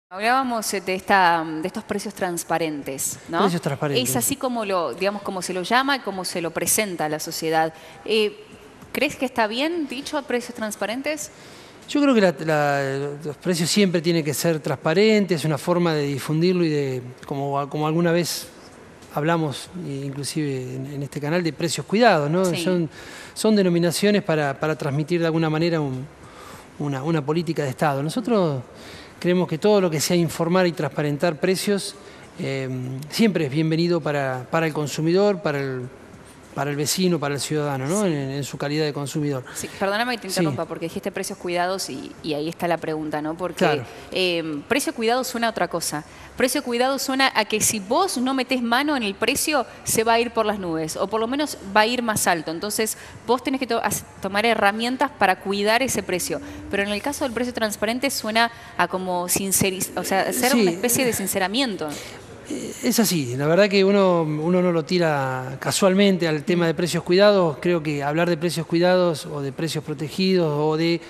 Hablábamos de estos precios transparentes, ¿no? Precios transparentes. Es así como como se lo llama y como se lo presenta a la sociedad. ¿Crees que está bien dicho precios transparentes? Yo creo que los precios siempre tienen que ser transparentes, es una forma de difundirlo y de, como alguna vez hablamos, inclusive en este canal, de precios cuidados, ¿no? Sí. Son denominaciones para transmitir de alguna manera una política de Estado. Nosotros creemos que todo lo que sea informar y transparentar precios siempre es bienvenido para el consumidor, para el vecino, para el ciudadano, ¿no? Sí. En su calidad de consumidor. Sí, perdóname que te interrumpa, Sí. porque dijiste precios cuidados y ahí está la pregunta, ¿no? Porque Claro. Precio cuidado suena a otra cosa. Precio cuidado suena a que si vos no metés mano en el precio, se va a ir por las nubes, o por lo menos va a ir más alto. Entonces, vos tenés que tomar herramientas para cuidar ese precio. Pero en el caso del precio transparente suena a como hacer Sí. una especie de sinceramiento. Es así, la verdad que uno no lo tira casualmente al tema de precios cuidados. Creo que hablar de precios cuidados o de precios protegidos o de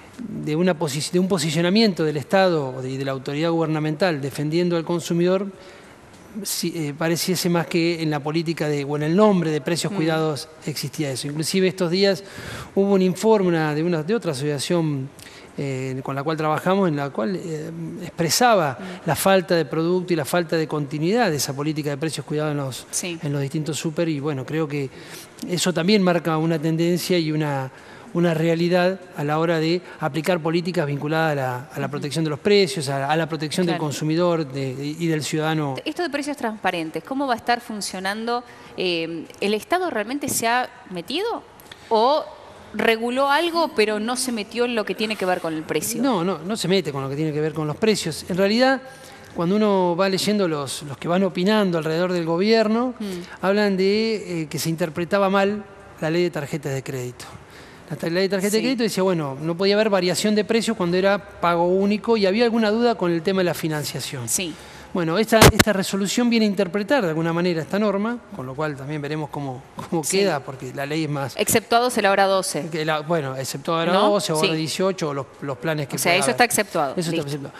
un posicionamiento del Estado y de la autoridad gubernamental defendiendo al consumidor pareciese más que en la política o en el nombre de precios cuidados existía eso. Inclusive estos días hubo un informe de otra asociación con la cual trabajamos, en la cual expresaba la falta de producto y la falta de continuidad de esa política de precios cuidados en los distintos súper, y bueno, creo que eso también marca una tendencia y una realidad a la hora de aplicar políticas vinculadas a la protección de los precios, a la protección del consumidor y del ciudadano. Esto de precios transparentes, ¿cómo va a estar funcionando? ¿El Estado realmente se ha metido o reguló algo pero no se metió en lo que tiene que ver con el precio? No se mete con lo que tiene que ver con los precios. En realidad, cuando uno va leyendo los que van opinando alrededor del gobierno, hablan de que se interpretaba mal la ley de tarjetas de crédito. La ley de tarjeta de crédito decía, bueno, no podía haber variación de precios cuando era pago único y había alguna duda con el tema de la financiación. Sí. Bueno, esta resolución viene a interpretar de alguna manera esta norma, con lo cual también veremos cómo queda, porque la ley es más... Exceptuados el ahora 12. Bueno, exceptuado ahora 12 o ahora 18, o los planes que... O sea, eso está exceptuado. Eso está exceptuado.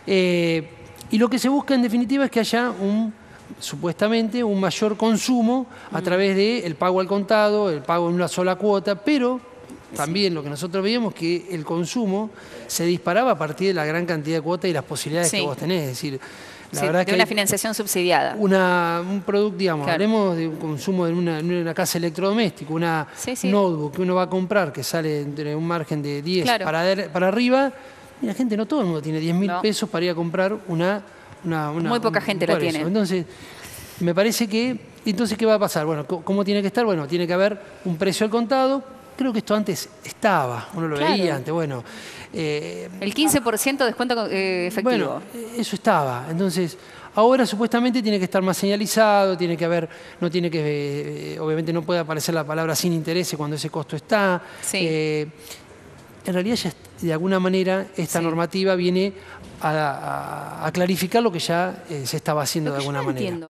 Y lo que se busca en definitiva es que haya supuestamente un mayor consumo a través del pago al contado, el pago en una sola cuota, pero también lo que nosotros veíamos que el consumo se disparaba a partir de la gran cantidad de cuotas y las posibilidades que vos tenés. Es decir, la verdad es que una financiación subsidiada. Un producto, digamos, hablemos de un consumo de una casa electrodoméstica, una notebook que uno va a comprar que sale entre un margen de 10 para arriba, y la gente, no todo el mundo tiene 10.000 pesos para ir a comprar muy poca gente la tiene. Entonces, me parece que, entonces, ¿qué va a pasar? Bueno, ¿cómo tiene que estar? Bueno, tiene que haber un precio al contado. Creo que esto antes estaba, uno lo veía antes, bueno. El 15% de descuento efectivo. Bueno, eso estaba. Entonces, ahora supuestamente tiene que estar más señalizado, tiene que haber, obviamente no puede aparecer la palabra sin interés cuando ese costo está. En realidad ya de alguna manera esta normativa viene a clarificar lo que ya se estaba haciendo de alguna manera.